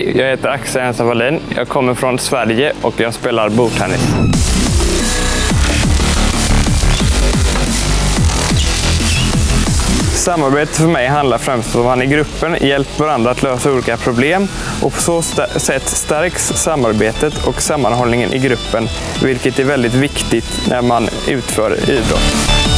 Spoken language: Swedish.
Hej, jag heter Axel Ensa Wallin. Jag kommer från Sverige och jag spelar bordtennis. Samarbete för mig handlar främst om att man i gruppen hjälper varandra att lösa olika problem och på så sätt stärks samarbetet och sammanhållningen i gruppen, vilket är väldigt viktigt när man utför idrott.